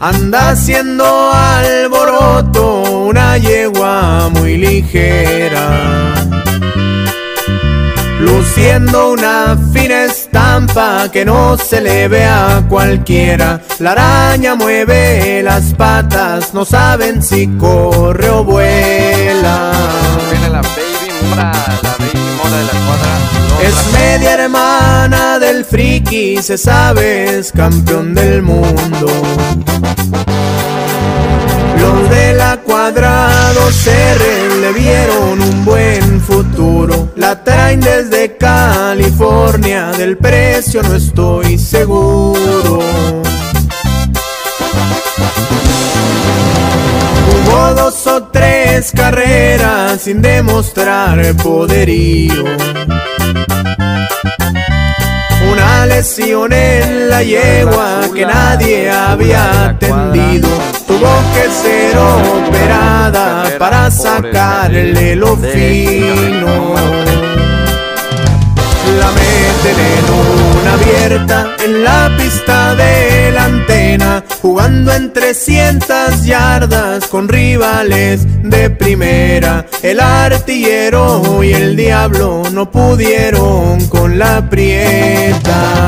anda haciendo alboroto una yegua muy ligera, luciendo una fina estampa que no se le ve a cualquiera. La araña mueve las patas, no saben si corre o vuela. Viene la baby mora de la cuadra. Es media hermana del friki, se sabe es campeón del mundo. Los de la cuadra 2R le vieron un buen futuro. La traen desde California, del precio no estoy seguro. Hubo 2 o 3 carreras sin demostrar poderío. Una lesión en la yegua que nadie había atendido. Tuvo que ser operada para sacarle lo fino. La meten en una abierta en la pista de la antena, jugando en 300 yardas con rivales de primera. El artillero y el diablo no pudieron con la prieta.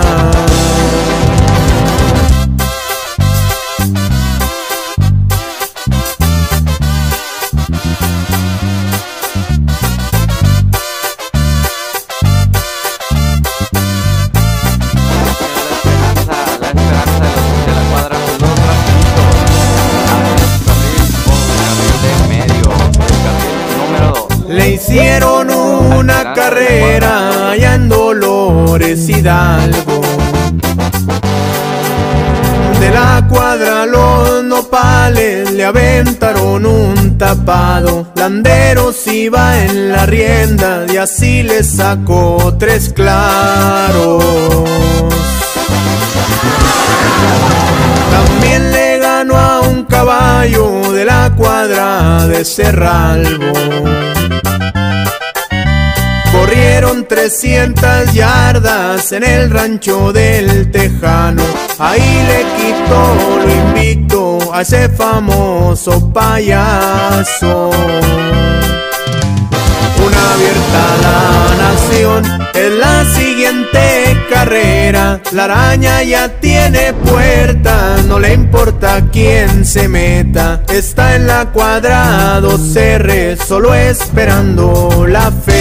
Le hicieron una carrera allá en Dolores Hidalgo. De la cuadra los nopales le aventaron un tapado. Landeros iba en la rienda y así le sacó 3 claros. También le ganó a un caballo de la cuadra de Cerralbo. Corrieron 300 yardas en el rancho del Tejano. Ahí le quitó lo invicto a ese famoso payaso. Una abierta a la nación es la siguiente carrera. La araña ya tiene puerta, no le importa quién se meta. Está en la cuadra 2R, solo esperando la fe.